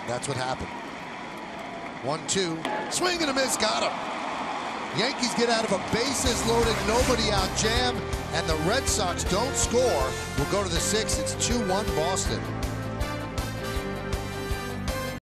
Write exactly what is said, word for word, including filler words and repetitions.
That's what happened. One two. Swing and a miss. Got him. Yankees get out of a bases loaded, nobody out jam, and the Red Sox don't score. We'll go to the sixth. It's two one Boston.